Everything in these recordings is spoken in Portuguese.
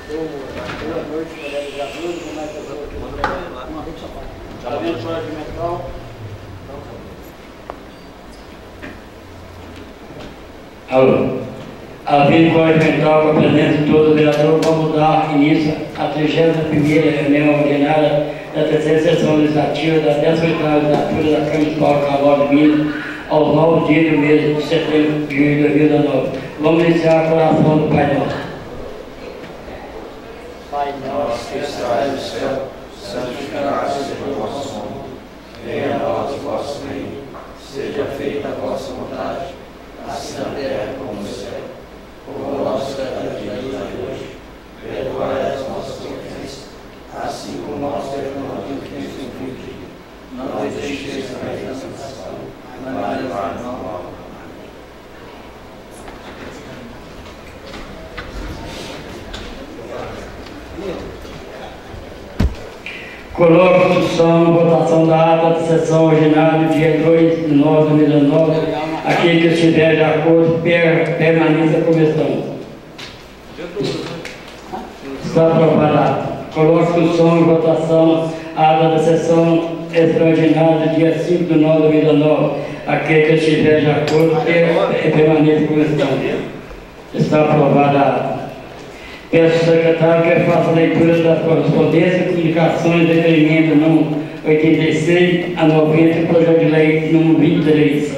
Boa noite, colegas de alunos. Como é que eu estou aqui? Uma vez só para. Está vendo o colégio mental? Alô. Além do colégio mental, com a presença de todo o vereador, vamos dar início à 31ª reunião ordinária da terceira sessão legislativa da 18ª legislatura da Câmara Municipal de Carvalho de Minas, aos 9 dias do mês de setembro de 2019. Vamos iniciar com a oração do Pai Nosso. Pai nosso que estás no céu, santificado seja o vosso nome. Venha a nós o vosso reino. Seja feita a vossa vontade, assim na terra como no céu. O nosso cada dia hoje. Perdoai as nossas ofensas, assim como nós perdoamos quem nos ofende. Não nos deixeis cair na tentação, mas livrai-nos do mal. Coloco em discussão votação da ata da sessão ordinária, dia 2 de nove de 2019. Aquele que estiver de acordo, permaneça a comissão. Está aprovada a ata. Coloco em discussão votação a ata da sessão extraordinária, dia 5 de nove de 2019. Aquele que estiver de acordo, permaneça a comissão. Está aprovada a ata. Peço ao secretário que faça a leitura da correspondência e comunicações da emenda número 86 a 90 e projeto de lei número 23.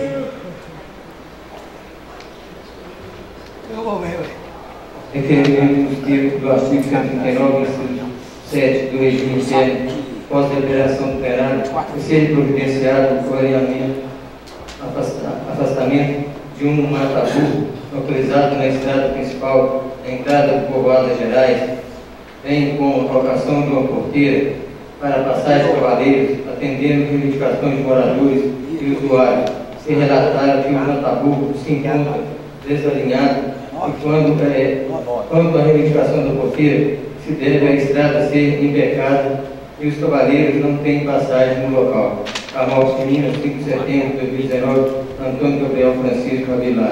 Referimento nos termos do artigo 139, inciso 7 do regime interno, pós-deliberação do plenário, que seja providenciado o clareamento, afastamento de um matabu localizado na estrada principal, na entrada do povoado das Gerais, bem como a colocação de uma porteira para a passagem de cavaleiros, atendendo as reivindicações de moradores e usuários. Se relataram que o matabu se encontra desalinhado e quanto à reivindicação da porteira, se deve a estrada ser impecável e os cavaleiros não têm passagem no local. Camargo de Minas, 5 de setembro de 2019, Antônio Gabriel Francisco Aguilar.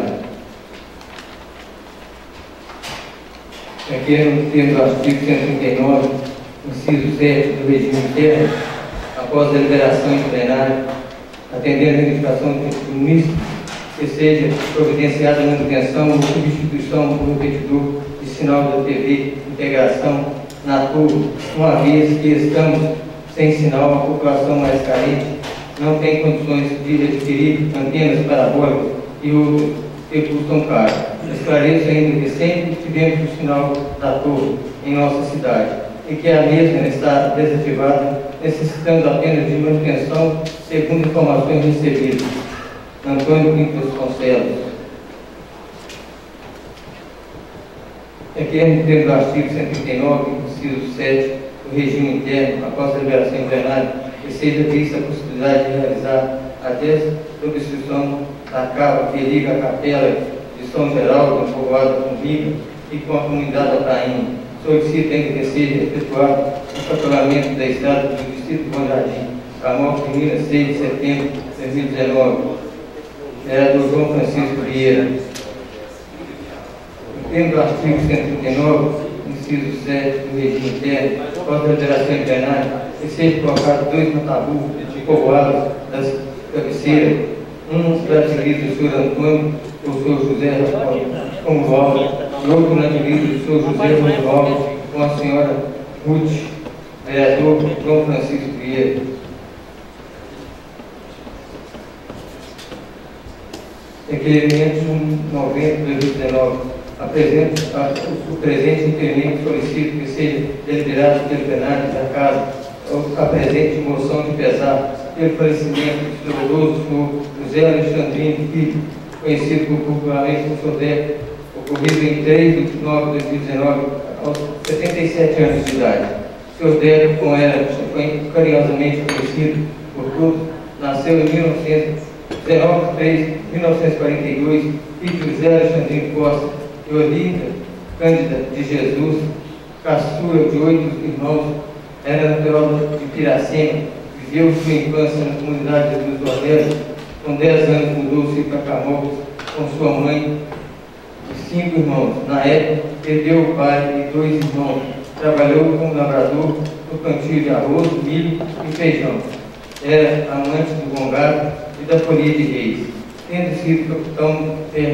Aqui no termo do artigo 139, inciso 7 do regime interno, após a deliberação em plenário, atendendo a reivindicação do município, que seja providenciada a manutenção ou substituição por repetidor de sinal da TV integração na turma, uma vez que estamos sem sinal, a população mais carente não tem condições de adquirir antenas parabólicas e outras que custam caro. Esclareço ainda que sempre tivemos o sinal da torre em nossa cidade e que a mesma está desativada, necessitando apenas de manutenção, segundo informações recebidas. Antônio Pinto Vasconcelos. Aqui no termo do artigo 139, inciso 7 do regime interno, após a liberação em plenário, que seja vista a possibilidade de realizar a desobstrução da cava que liga a capela de São Geraldo, no povoado com Viga, e com a comunidade da Prainha. Solicito ainda que seja efetuado o capelamento da estrada do distrito Bom Jardim, Camargo de Minas, 6 de setembro de 2019. Vereador João Francisco Vieira. No termo do artigo 139, inciso 7 do regime interno, após a deliberação em plenário, que seja colocado 2 matabus de povoados das cabeceiras, um para adquirido do senhor Antônio, do senhor José Romualdo, e outro na adquirido do senhor José Romualdo, com a senhora Ruth. Vereador João Francisco Vieira. Requerimento 90 de 2019. O presente requerimento solicito que seja deliberado pelo plenário da Casa a presente moção de pesar pelo falecimento do saudoso senhor José Alexandrino Filho, conhecido popularmente como Sodé, ocorrido em 3 de nove de 2019, aos 77 anos de idade. O senhor Débora, como era carinhosamente conhecido por todos, nasceu em 19 de 1942, filho de José Alexandrino Costa e Olinda Cândida de Jesus, caçula de 8 irmãos, era natural de Piracema, viveu sua infância na comunidade de Jesus Orlando. Com 10 anos mudou-se para Camargo com sua mãe 5 irmãos. Na época, perdeu o pai e 2 irmãos. Trabalhou como lavrador no plantio de arroz, milho e feijão. Era amante do bom gado e da folia de reis. Tendo sido capitão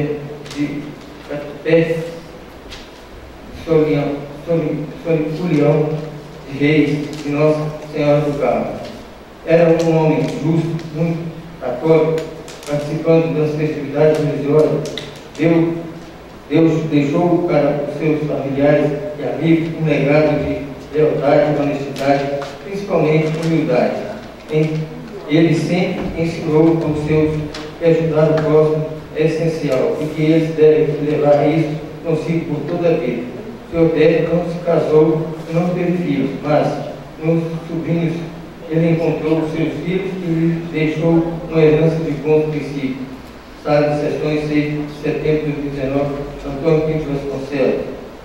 Soliculião de Reis de Nossa Senhora do Carmo. Era um homem justo, muito católico, participando das festividades religiosas. Deus deixou para os seus familiares e amigos um legado de lealdade e honestidade, principalmente humildade. Ele sempre ensinou aos seus que ajudar o próximo é essencial e que eles devem levar isso consigo por toda a vida. O Sr. Décio não se casou e não teve filhos, mas nos sobrinhos ele encontrou os seus filhos e lhes deixou uma herança de bons princípios. Sala de Sessões, 6 de setembro de 2019, Antônio Pinto Vasconcelos.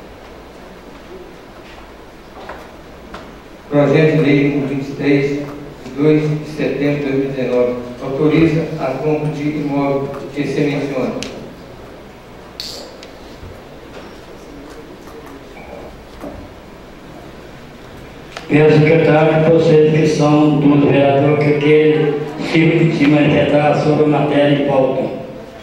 Projeto de Lei número 23, de 2 de setembro de 2019, autoriza a compra de imóvel que se menciona. Meu secretário, procede a inscrição do vereador que queira se manifestar sobre a matéria em pauta.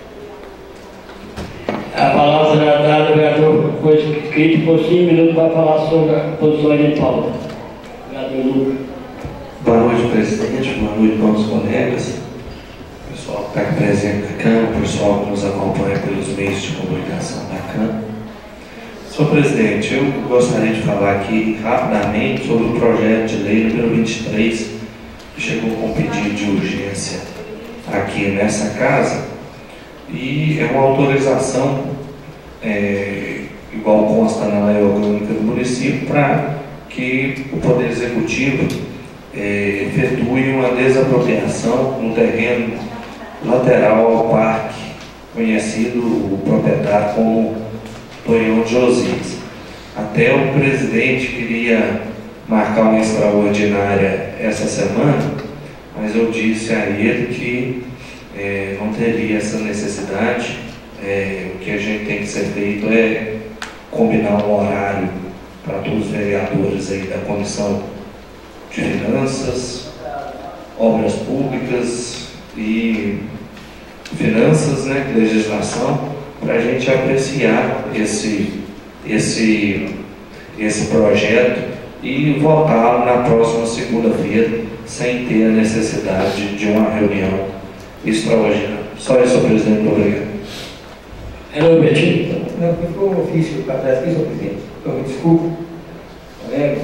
A palavra será dada ao vereador que foi escrito por 5 minutos para falar sobre a posição em pauta. Vereador Lucas. Boa noite, presidente. Boa noite, todos os colegas. Pessoal que está presente na Câmara, pessoal que nos acompanha pelos meios de comunicação da Câmara. Senhor presidente, eu gostaria de falar aqui rapidamente sobre o projeto de lei número 23, que chegou com pedido de urgência aqui nessa casa, e é uma autorização, igual consta na lei orgânica do município, para que o Poder Executivo efetue uma desapropriação no terreno lateral ao parque, conhecido o proprietário como Tonhão de Osias. Até o presidente queria marcar uma extraordinária essa semana, mas eu disse a ele que não teria essa necessidade. O que a gente tem que ser feito é combinar um horário para todos os vereadores aí da Comissão de Finanças, Obras Públicas e Finanças, Legislação, para a gente apreciar esse projeto e votá-lo na próxima segunda-feira, sem ter a necessidade de uma reunião extraordinária. Só isso, presidente. Muito obrigado. Era o Betinho? Não, ficou um ofício para trás aqui, senhor presidente. Então, me desculpe, colegas.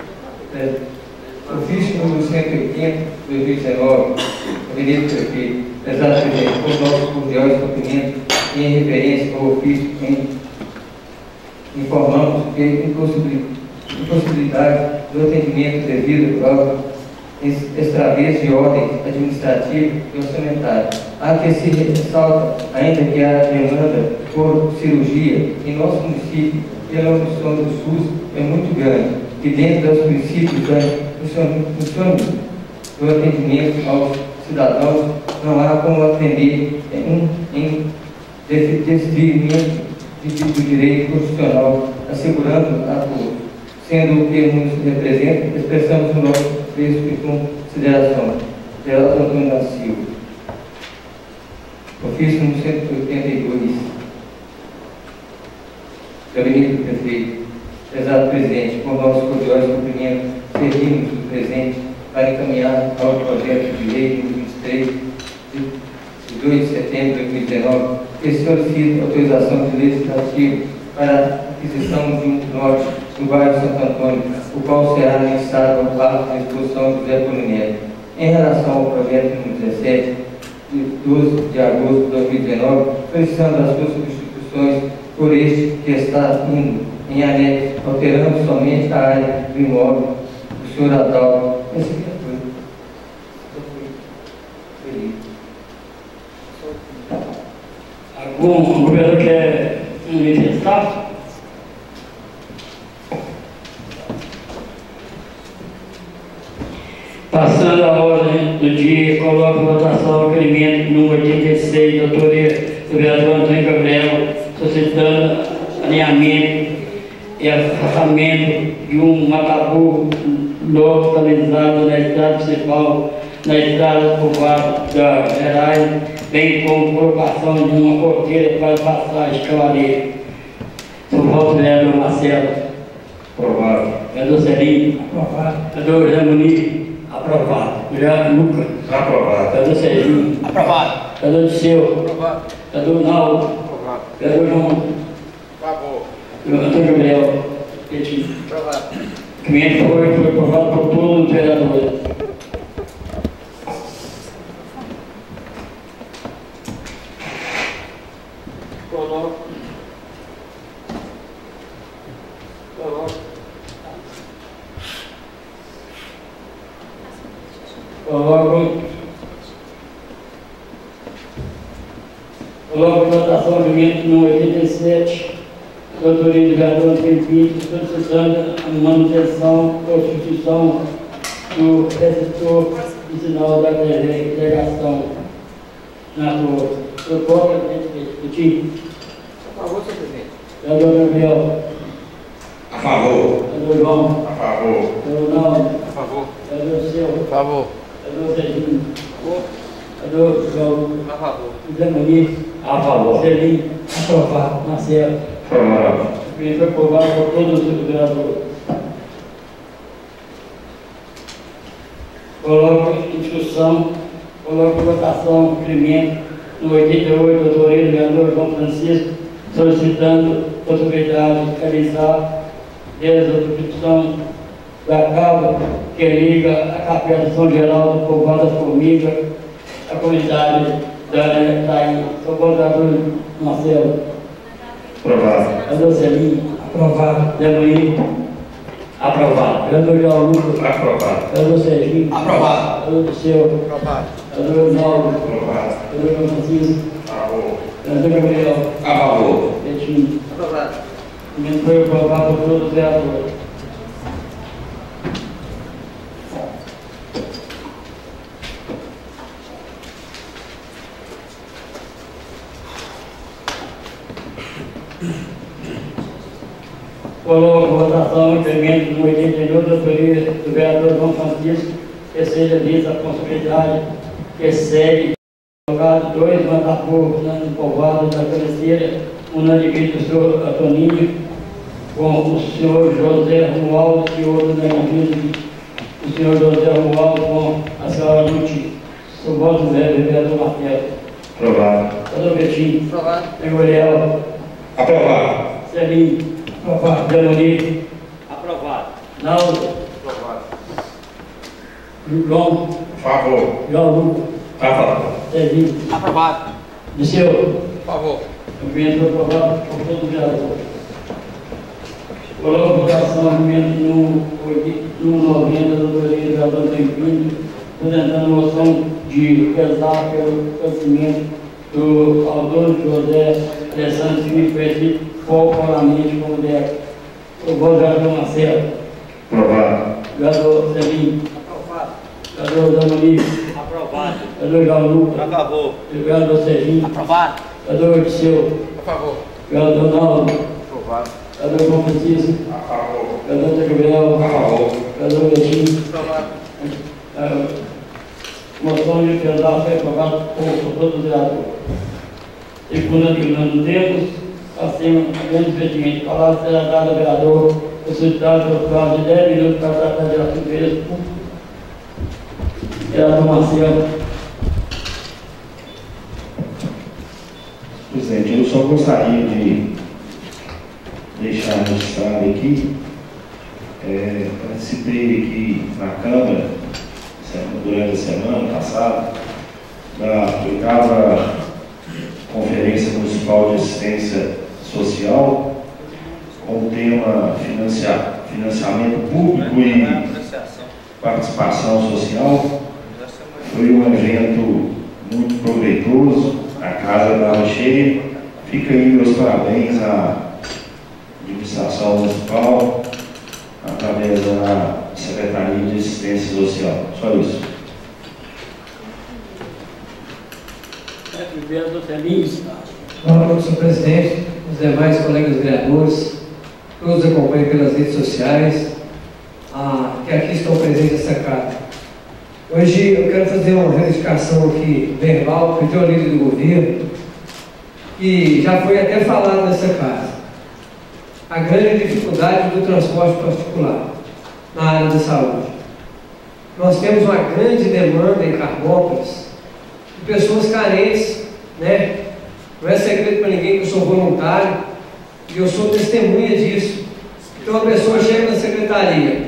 Ofício número 180, 2019, Gabinete do Prefeito. Prezado presidente, com nossos cordiais cumprimentos em referência ao ofício, informamos que a impossibilidade do atendimento devido ao extravias de ordem administrativa e orçamentária. Há que se ressalta ainda que a demanda por cirurgia em nosso município pela função do SUS é muito grande e dentro dos princípios da função do atendimento aos cidadãos não há como atender em desvio do direito constitucional, assegurando a todos. Sendo o que nos representa, expressamos o nosso preço de consideração. Geraldo Antônio da Silva. Ofício número 182. Gabinete do Prefeito. Prezado presidente, com nossos cordiais cumprimentos, servimos o presente para encaminhar ao projeto de lei número 23 de 2 de setembro de 2019, que solicita autorização de legislativo para a aquisição de um lote no bairro Santo Antônio, o qual será anexado ao parque de exposição do José Polinério. Em relação ao projeto número 17, de 12 de agosto de 2019, solicitando as suas substituições por este que está indo em anexo, alterando somente a área do imóvel do senhor Adalto. Esse aqui Algum governo quer manifestar? Passando a ordem do dia, coloco em votação o requerimento número 86, da autoria do vereador Antônio Gabriel, solicitando saneamento e afastamento de um mataburro localizado na estrada principal, na estrada povoada da Gerais, bem como colocação de uma porteira para passagem cavaleiro. Por voto, vereador Marcelo. Aprovado. Vereador Celinho. Aprovado. Vereador José Muniz. Aprovado. Vereador Lucas. Aprovado. Vereador Serginho. Aprovado. Vereador Disseu. Aprovado. Vereador Naldo. Aprovado. Vereador João. Favor. Vereador Gabriel. Petit. Aprovado. 508 foi aprovado por todos os vereadores. Coloco em votação o elemento número 87, da autoria do vereador Antônio Pinto, solicitando a manutenção ou substituição do receptor de sinal da delegação na rua. Proposta, discutir. A favor, senhor presidente. Vereador Gabriel. A favor. Vereador João. A favor. Vereador Naldo. A favor. Vereador Silva. A favor. Vereador Serginho. A favor. Vereador João. A favor. José Muniz. A favor. Celinho. Aprovado. Marcelo. Favorável. Foi aprovado por todos os vereadores. Coloco em discussão, coloco em votação o requerimento no 88 do autoria do vereador João Francisco, solicitando possibilidade de realizar desde a substituição da cabo que liga a Capela de São Geraldo, povoada das Formigas, a comunidade da Itaí. Sou vereador Marcelo. Aprovado. Vereador Celinho. Aprovado. Zé Muniz. Aprovado. Vereador João Lucas. Aprovado. Vereador Serginho. Aprovado. Vereador Disseu. Aprovado. Vereador Naldo. Aprovado. Vereador Francisco. A favor. Vereador Gabriel. A favor. Petit. Aprovado. Também foi aprovado por todos os vereadores. Coloco em votação o incremento no 89 da autoria do vereador João Francisco, que seja vista a possibilidade que segue colocado 2 mataporcos no povoado da cabeceira, um na divisa do senhor Antoninho, com o senhor José Romualdo e outro na divisa do senhor José Romualdo com a senhora Lute. Sou voto velho, vereador Marcelo. Aprovado. Vereador Betinho. Aprovado. Gabriel. Aprovado. Celinho. Aprovado. Zé Muniz. Aprovado. Naldo. Aprovado. João. A favor. João Lucas. A favor. Serginho. Aprovado. Disseu. A favor. Documento foi aprovado por todos os vereadores. Coloco em votação o documento no 90 do autoria do vereador Antônio Pinto, apresentando moção de pesar pelo falecimento do autor José Alessandro Filho, conhecido popularmente como Deco. O vereador Marcelo. Aprovado. Vereador Celinho. Aprovado. Vereador Zé Muniz. Aprovado. Vereador João Lucas. A favor. Vereador Serginho. Aprovado. Vereador Disseu. A favor. Vereador Naldo. Aprovado. Vereador João Francisco. A favor. Vereador Gabriel. A favor. Vereador Betinho. Aprovado. Moção de pesar foi aprovada por todos os vereadores. Segundo que não temos, assim, grande investimento. A palavra será dada ao vereador, solicitado pelo prazo de 10 minutos para tratar de assunto mesmo. Vereador Marcelo. Presidente, eu só gostaria de deixar registrado aqui, participei aqui na Câmara, durante a semana passada, da 8ª Conferência Municipal de Assistência Social, com o tema financiamento público e participação social. Foi um evento muito proveitoso, a casa estava cheia. Fica aí meus parabéns à administração municipal, através da Secretaria de Assistência Social. Só isso. Vereador Celinho. Boa noite, senhor presidente. os demais colegas vereadores, todos acompanham pelas redes sociais, que aqui estão presentes nessa casa. Hoje eu quero fazer uma reivindicação aqui verbal, porque o líder do governo, que já foi até falado nessa casa, a grande dificuldade do transporte particular na área da saúde. Nós temos uma grande demanda em Carmópolis de pessoas carentes, né? Não é segredo para ninguém que eu sou voluntário e eu sou testemunha disso. Então a pessoa chega na secretaria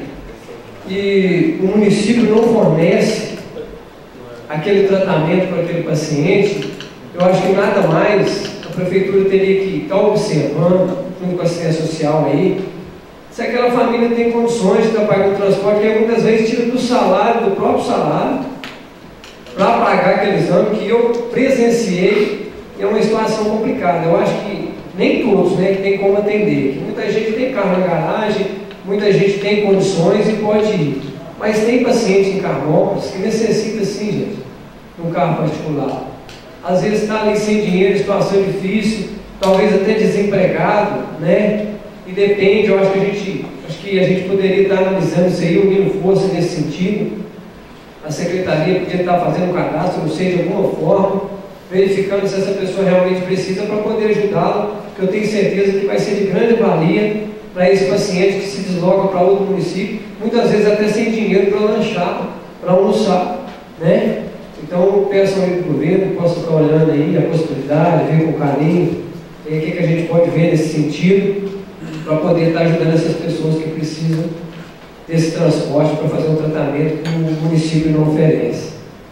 e o município não fornece aquele tratamento para aquele paciente. Eu acho que nada mais a prefeitura teria que estar observando, junto com a assistência social aí, se aquela família tem condições de estar pagando transporte, que muitas vezes tira do salário, do próprio salário, para pagar aquele exame que eu presenciei. É uma situação complicada. Eu acho que nem todos, né, tem como atender. Que muita gente tem carro na garagem, muita gente tem condições e pode ir. Mas tem paciente em Carmópolis que necessita, sim, gente, de um carro particular. Às vezes está ali sem dinheiro, situação difícil, talvez até desempregado, né? E depende, eu acho que a gente poderia estar analisando isso aí, unindo força nesse sentido. A secretaria podia estar fazendo um cadastro, não sei, de alguma forma, verificando se essa pessoa realmente precisa para poder ajudá-la, que eu tenho certeza que vai ser de grande valia para esse paciente que se desloca para outro município, muitas vezes até sem dinheiro para lanchar, para almoçar, né? Então eu peço ao governo que possa estar olhando aí a possibilidade, ver com carinho, o que a gente pode ver nesse sentido, para poder estar ajudando essas pessoas que precisam desse transporte para fazer um tratamento que o município não oferece,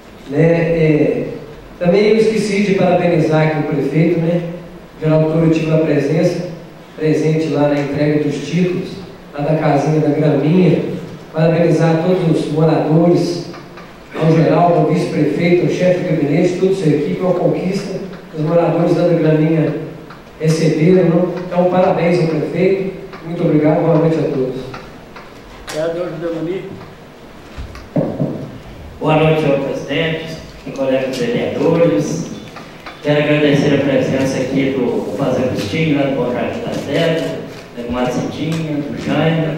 né? Também eu esqueci de parabenizar aqui o prefeito, né? Geraldo Toro, eu tive a presente lá na entrega dos títulos, lá da casinha da Graminha. Parabenizar todos os moradores, ao geral, ao vice-prefeito, ao chefe de gabinete, toda a sua equipe, uma conquista que os moradores lá da Graminha receberam, não? Então, parabéns ao prefeito. Muito obrigado, boa noite a todos. Vereador Dominique. Boa noite, senhor presidente, colegas vereadores. Quero agradecer a presença aqui do Fazenda Agostinho, lá do Bom Jardim da Terra, do Macetinha, do Jaime.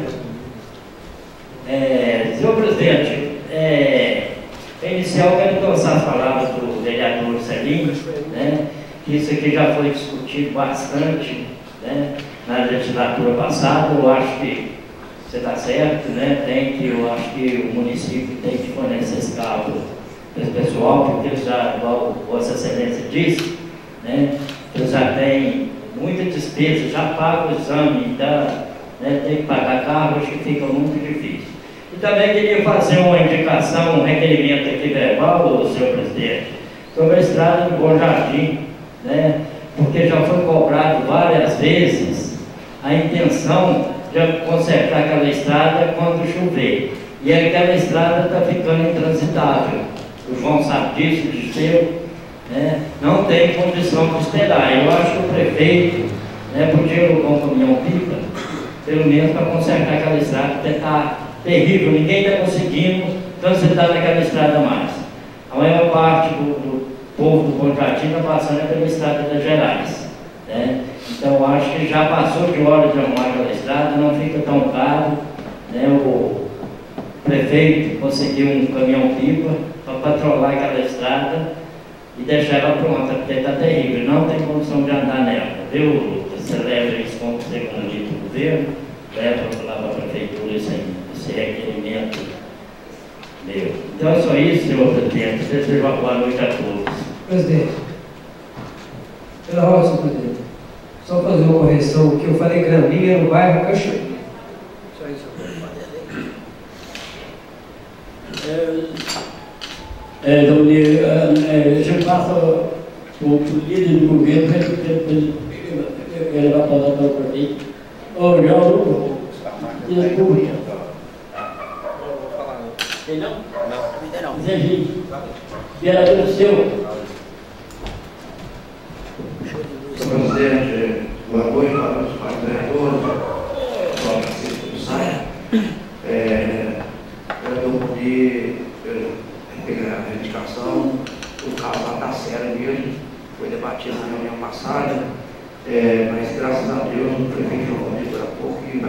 Senhor presidente, para iniciar, eu quero endossar as palavras do vereador Celinho, né, que isso aqui já foi discutido bastante, né, na legislatura passada. Eu acho que você está certo, né, eu acho que o município tem que fornecer esse carro para esse pessoal, porque eles já, igual Vossa Excelência disse, né, eles já têm muita despesa, já pagam o exame, né, tem que pagar carro, acho que fica muito difícil. E também queria fazer uma indicação, um requerimento aqui verbal, senhor presidente, sobre a estrada do Bom Jardim, né, porque já foi cobrado várias vezes a intenção de consertar aquela estrada quando chover. E aquela estrada está ficando intransitável. O João sabe disso, de seu, né, não tem condição de esperar. Eu acho que o prefeito, né, podia alugar um caminhão-pipa, pelo menos para consertar aquela estrada, que está terrível, ninguém está conseguindo transitar naquela estrada mais. A maior parte do povo do Bom Jardim está passando pela estrada das Gerais, né? Então eu acho que já passou de hora de arrumar aquela estrada, não fica tão caro, né? O prefeito conseguiu um caminhão-pipa para patrulhar aquela estrada e deixar ela pronta, porque está terrível, não tem condição de andar nela. Viu, Lucas? Você leva isso como segundo dito do governo, leva lá para a prefeitura esse requerimento meu. Então é só isso, senhor presidente. Desejo uma boa noite a todos. Presidente, pela ordem, senhor presidente, só fazer uma correção, que eu falei Graminha no bairro Cachoeira. Só isso. Eu passo o líder do governo, ele vai falar para o prefeito. Ô, João, desculpa. Tem não? Não. Zé Gil, vereador seu. Senhor presidente, boa noite para os vereadores, para o Francisco do Saia. Eu vou pedir a reivindicação, o caso lá está sério mesmo, foi debatido na reunião passada, mas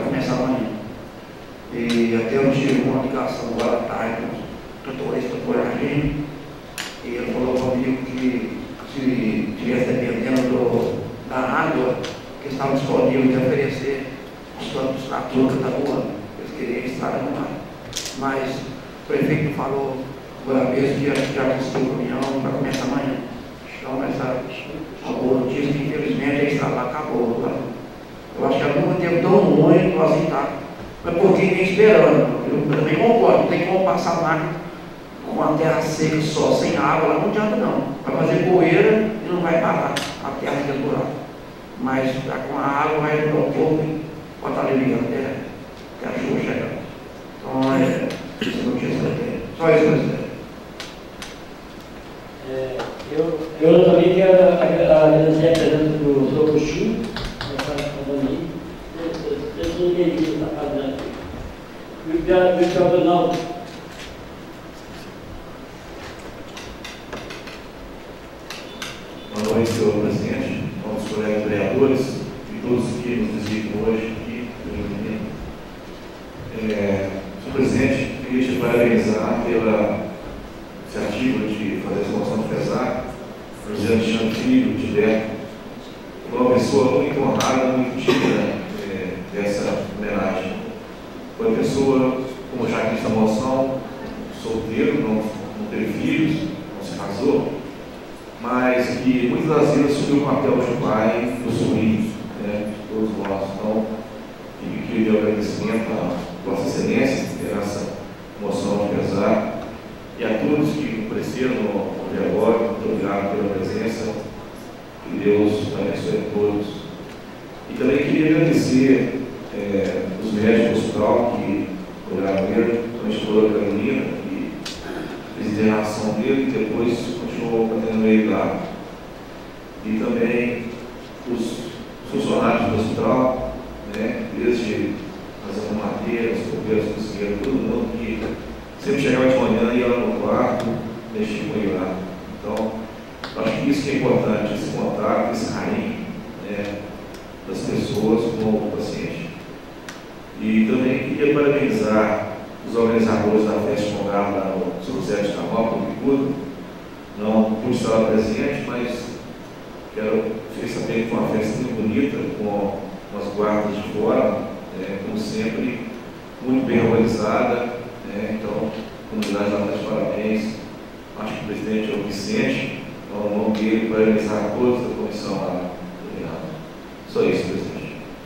começar amanhã. E até eu tive uma ligação agora à tarde, o motorista foi agindo, e ele falou comigo que se estivesse dependendo da água que estava disponível de oferecer os campos na turca da rua, eles queriam estar no mar. Mas o prefeito falou agora mesmo que a gente já conseguiu reunião para começar amanhã. Então essa uma boa notícia que infelizmente a estrada acabou. Tá? Eu acho que há muito tempo tão ruim nós estar, mas por que nem esperando? Eu também concordo, não tem como passar máquina com a terra seca só, sem água, lá não adianta não. Vai fazer poeira e não vai parar a terra temporal. Mas com a água vai ajudar um pouco e pode estar aliviando até a chuva chegar. Então essa notícia é só isso, presidente. Eu também quero agradecer a presença do Sr. Puxinho, nessa companhia. Eu não entendi o que está fazendo aqui. Obrigado, Ronaldo. Boa noite, senhor presidente, nossos colegas vereadores e todos que nos visitam hoje aqui. Senhor presidente, queria te parabenizar pela iniciativa de fazer essa moção de pesar, José Alexandre Filho, de Beto, uma pessoa muito honrada, muito digna dessa homenagem. Foi uma pessoa, como já disse na moção, solteiro, não teve filhos, não se casou, mas que muitas das vezes assumiu o papel de pai do sobrinho, né, de todos nós. Então, queria meu agradecimento à Vossa Excelência por essa moção de pesar e a todos que apareceram no velório. Muito obrigado pela presença, que Deus abençoe a todos. E também queria agradecer os médicos do hospital que olharam ele, principalmente a doutora Carolina, que presidei a ação dele e depois continuou atendendo ele lá. E também os funcionários do hospital, né, desde as arrumadeiras, os copeiros, cozinheiros, todo mundo que sempre chegava de manhã e ia lá no quarto, mexia com ele lá. Então, acho que isso que é importante, esse contato, esse carinho, né, das pessoas com o paciente. E também queria parabenizar os organizadores da festa Congado lá no São José de Camal, Picudo. Não pude estar presente, mas fiquei sabendo que foi uma festa muito bonita, com umas guardas de fora, como sempre, muito bem organizada. Então, a comunidade lá está de parabéns. Acho que o presidente é o Vicente, então, no nome dele, parabenizar a todos da comissão lá. Só isso, presidente.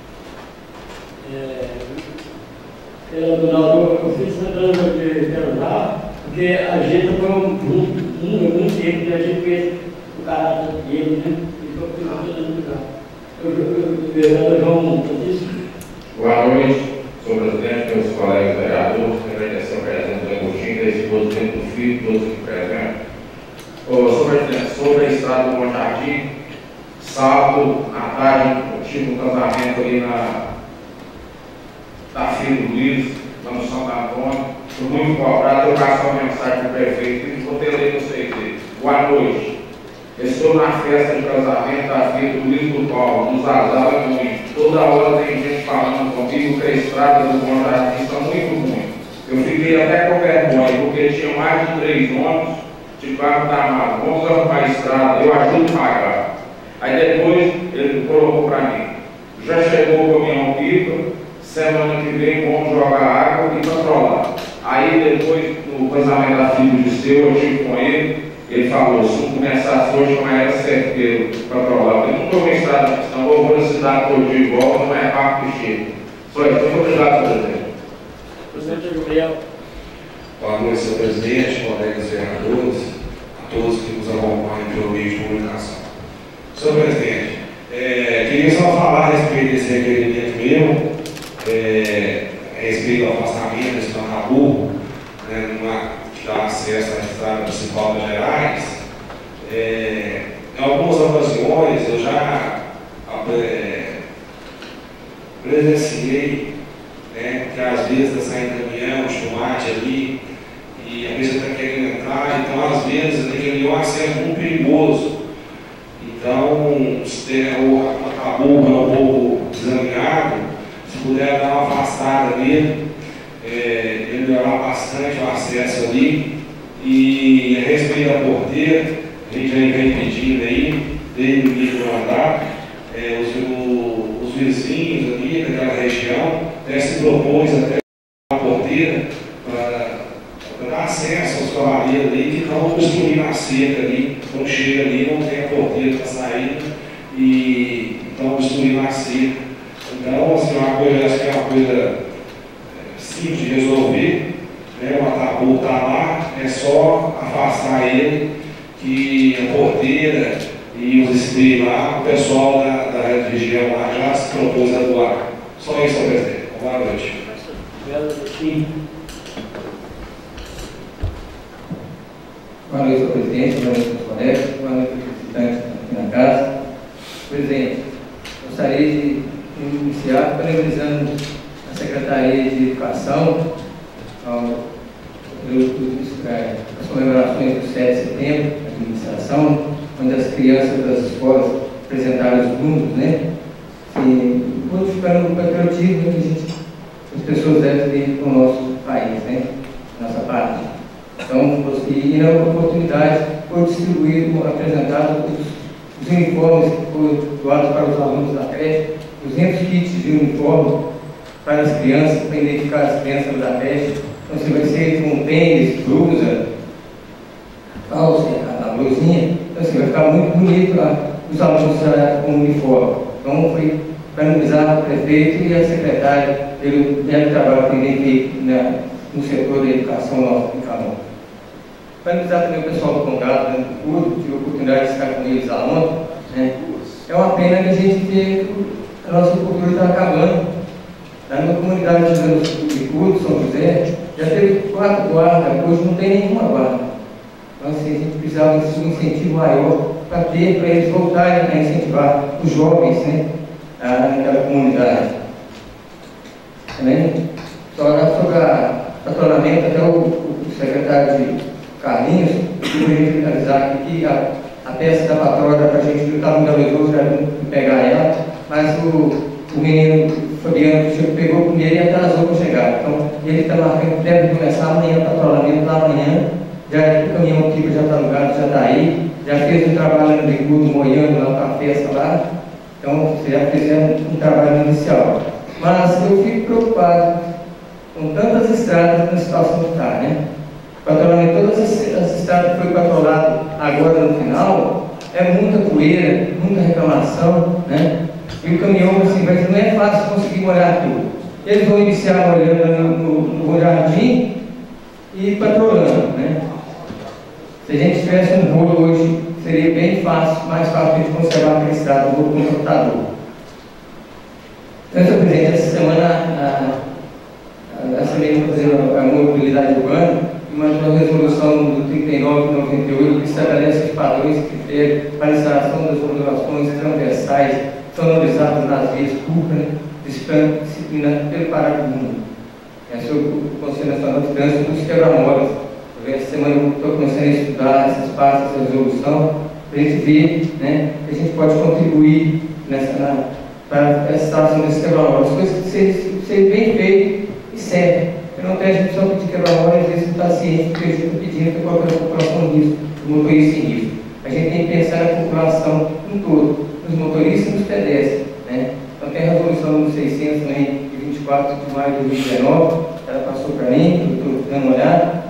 Ronaldo, eu fiz essa dança de perguntar, porque a gente foi muito tempo que a gente fez o caráter dele, né? E foi perguntando do carro. O vereador João Francisco. Boa noite, senhor presidente, meus colegas vereadores, agradecer a presença do Agostinho, da esposa do filho, todos aqui presentes. Senhor presidente, sobre a estrada do Bom Jardim, sábado à tarde, eu tive um casamento ali da filha do Luiz, lá no Santo Antônio. Fui muito cobrado, eu passei uma mensagem para o prefeito e vou ter ali no CT. Boa noite. Estou na festa de casamento da filha do Luiz do Paulo, nos azala muito. Toda hora tem gente falando comigo que a estrada do Bom Jardim está muito ruim. Eu fiquei até com vergonha, porque tinha mais de 3 ônibus de carro da Amado. Vamos arrumar a estrada, eu ajudo a pagar. Aí depois ele colocou para mim, já chegou o caminhão pipa, semana que vem vamos jogar água e controlar. Aí depois, no casamento da filha de seu, eu estive com ele falou, se não começasse hoje, não era certeiro controlar. Eu nunca vou estrada na questão, vou velocidade todo dia igual, não é rápido que chega. Só isso, muito obrigado, presidente. Presidente Gabriel. Boa noite, senhor presidente, colegas vereadores, a todos que nos acompanham pelo meio de comunicação. Senhor presidente, queria só falar a respeito desse requerimento meu, a respeito do afastamento desse Macabu, que dá acesso à estrada principal das Gerais. Em algumas ocasiões eu já presenciei, que às vezes está saindo caminhão, tomate ali, e a pessoa está querendo entrar, então às vezes aquele é um acesso muito perigoso. Então, se tem o Macabu é um pouco desalinhado, se puder dar uma afastada nele, melhorar bastante o acesso ali. E a respeito da porteira, a gente já vem pedindo aí, desde o início do mandato, os vizinhos ali daquela região até se propôs até a porteira para dar acesso aos cavaleiros ali, que não obstruir na cerca ali, quando chega ali não tem a porteira para sair e não obstruir na cerca. Então, assim, acho que é uma coisa simples de resolver, né? O tabu está lá, é só afastar ele, que a porteira e os espelhos lá, o pessoal da região lá já se propôs a doar. Só isso, presidente. Boa noite. Boa noite, senhor presidente, boa noite, meus colegas, boa noite, visitantes aqui na casa. Presidente, gostaria de iniciar parabenizando a Secretaria de Educação as comemorações do 7 de setembro, a administração, onde as crianças das escolas apresentaram os números, né? E modificando o patriotismo que as pessoas devem ter no nosso país, né? Nossa parte. Então, e na oportunidade foi distribuído, apresentado os uniformes que foram doados para os alunos da creche, 200 kits de uniforme para as crianças, para identificar as crianças da creche. Então, você vai ser com tênis, blusa, calça, a blusinha. Então, assim, vai ficar muito bonito lá, os alunos com uniforme. Então, foi parabenizar o prefeito e a secretária pelo belo trabalho que tem feito no setor da educação nosso em Camões. Parabenizar também o pessoal do Condado, do curso, tive a oportunidade de estar com eles lá ontem. Né? É uma pena que a gente vê que a nossa cultura está acabando. Na minha comunidade de curso, São José, já teve 4 guardas, hoje não tem nenhuma guarda. Então, assim, a gente precisava de um incentivo maior para eles voltarem a incentivar os jovens, né, naquela comunidade. Também, sobre o patrulhamento, até o secretário de Carlinhos, eu vou avisar aqui que a peça da patroa para a gente lutar muito valoroso para não pegar ela, mas o menino Fabiano pegou primeiro e atrasou para chegar. Então, ele está marcando, deve começar amanhã o patrulhamento lá amanhã. Já o caminhão aqui já está alugado, já está aí. Já fez um trabalho no bicudo, moiando lá para a festa lá. Então, vocês já fizeram um trabalho inicial. Mas eu fico preocupado com tantas estradas na situação que está, né? Patrulhamento, todas as estradas que foi patrulhado agora no final, é muita poeira, muita reclamação, né? E o caminhão, assim, não é fácil conseguir molhar tudo. Eles vão iniciar molhando no jardim e patrulhando, né? Se a gente tivesse um rolo hoje, seria bem fácil, mais fácil de conservar aquele estrada do computador. Então, senhor presidente, essa semana a semana fazendo a mobilidade urbana, uma resolução do 39/98 que estabelece os padrões e critérios para a instalação das ondulações transversais sonorizadas nas vias públicas, disciplinado pelo parágrafo 1. É sobre o Conselho Nacional de Trânsito dos quebra-molas. Essa semana eu estou começando a estudar essas partes da resolução para a gente ver, né, que a gente pode contribuir para a instalação desses quebra-molas. As coisas que ser bem feito e sério. Eu não tenho a gente só pedir quebra-mola, às vezes não está ciente do que a gente está pedindo, que coloca a população nisso, o motorista em risco. A gente tem que pensar na população em todo, nos motoristas e nos pedestres, né? Então tem a resolução número 600 também, de 24 de maio de 2019, ela passou para mim, eu estou dando uma olhada,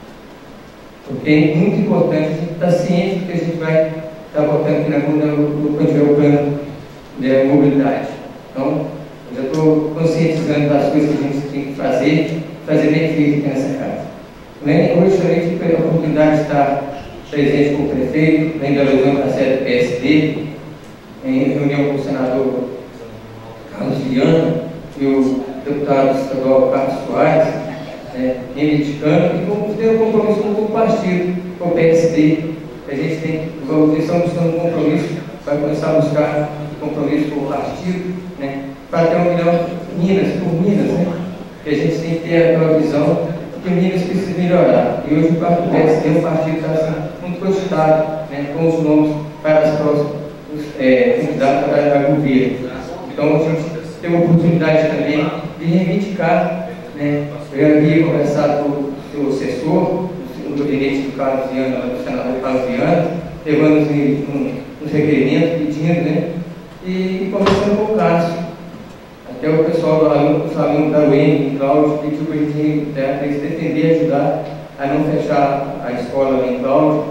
porque é muito importante a gente estar ciente do que a gente vai estar votando aqui quando tiver o plano de mobilidade. Então, eu já estou conscientizando das coisas que a gente tem que fazer bem feito aqui nessa casa. Hoje também tive a oportunidade de estar presente com o prefeito, ainda levando a sede do PSD, em reunião com o senador Carlos Viana e o deputado estadual Carlos Soares, reivindicando e ter um compromisso com o partido, com o PSD. A gente tem, estamos buscando um compromisso, vai começar a buscar um compromisso com o partido, né, para ter 1 milhão Minas por Minas, né? Que a gente tem que ter aquela visão que Minas precisa melhorar. E hoje o partido PSD é um partido que está assim, muito cogitado, né, com os nomes para as próximas candidatas a governo. Então a gente ter a oportunidade também de reivindicar, né? Eu havia conversado com o seu assessor, no gabinete do Carlos Viana, do senador Carlos Viana, levando uns requerimentos, pedindo, né? E conversando com o Carlos. Até o pessoal do aluno da UEM, Cláudio, pediu para a gente defender e ajudar a não fechar a escola lá em Cláudio.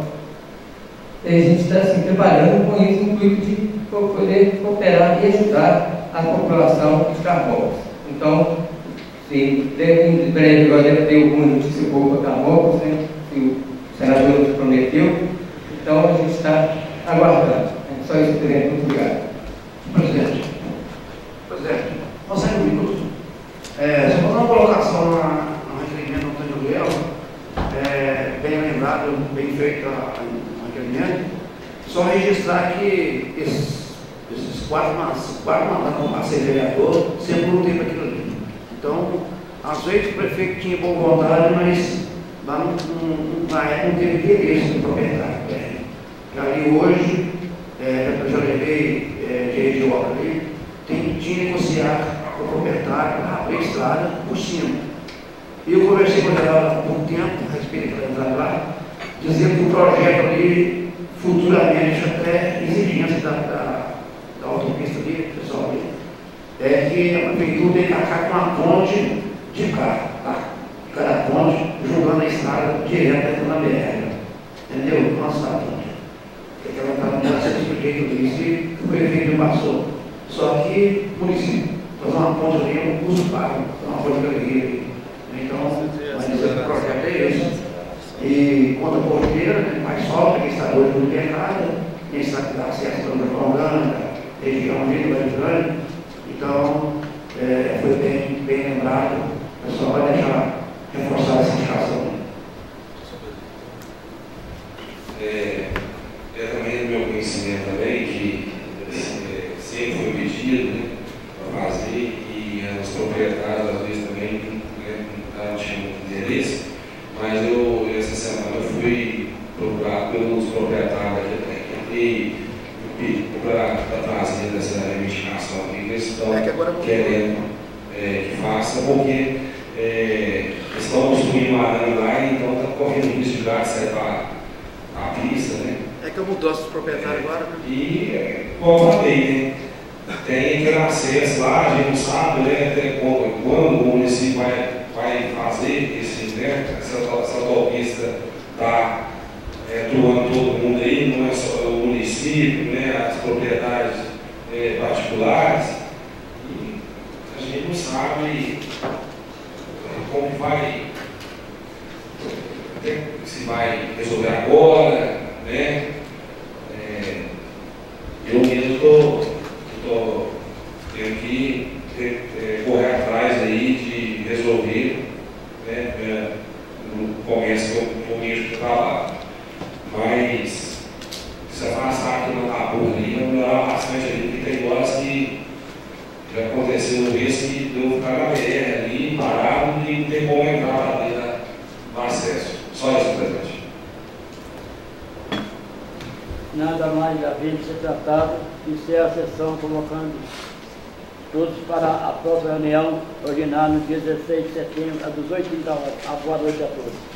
E a gente está assim, trabalhando com isso no intuito de poder cooperar e ajudar a população de Carmópolis. Então, sim, em breve agora deve ter alguma notícia boa para Carmópolis, né? Que o senador nos prometeu. Então, a gente está aguardando. É só isso, presidente. Muito obrigado. Presidente, consegue um minuto? Só fazer uma colocação no requerimento do Antônio Guilherme, bem lembrado, bem feito o requerimento. Só registrar que esses quatro mandatos para ser vereador, sempre lutei para aquilo ali. Então, às vezes o prefeito tinha boa vontade, mas lá na época não teve interesse do proprietário. E ali hoje, eu já levei de obra ali, tinha que negociar com o proprietário para abrir a estrada por cima. E eu conversei com ela há pouco tempo, a respeito da entrada lá, dizendo que o projeto ali, futuramente, até exigência da autopista ali, pessoal ali, é que a prefeitura tem que acabar com uma ponte de carro, tá? Cada ponte jogando a estrada direto na BR. Entendeu? Nossa, a ponte. Porque ela está no jeito disso e o prefeito passou. Só que o município fazer uma ponte ali é um custo pago, uma ponte de galeria. Então, mas o projeto é esse. E quanto à porteira, né, mais solta, que está hoje no mercado, quem está com acesso a Santa Paulana, região ali do Grande. Então, foi bem lembrado. O pessoal vai deixar reforçar essa indicação. Também do meu conhecimento também, que sempre foi pedido, né, para fazer, e os proprietários às vezes também não tinham muito interesse, mas essa semana eu fui procurado pelos proprietários aqui para trazer essa reivindicação aqui, que eles estão querendo que faça, porque eles estão construindo uma arame lá e então está correndo risco de dar certo a pista, né? É que eu mudança dos proprietários agora, né? E, como eu falei, né? Tem aquele acesso lá, a gente não sabe, né? Até quando o município vai fazer essa autopista está atuando todo mundo aí, não é só o município, né? As propriedades particulares. E a gente não sabe como vai, se vai resolver agora, né? Eu mesmo estou tendo que correr atrás aí de resolver, né? No começo eu mesmo que estava, mas se afastar aqui na Tabuna ali vai melhorar bastante ali, porque tem horas que já aconteceu isso que deu ficar na BR ali, parado e não tem como entrar ali no acesso. Só isso, presidente. Nada mais havia de ser tratado e ser a sessão convocando todos para a própria reunião ordinária no dia 16 de setembro, às 18h30. Boa noite a todos.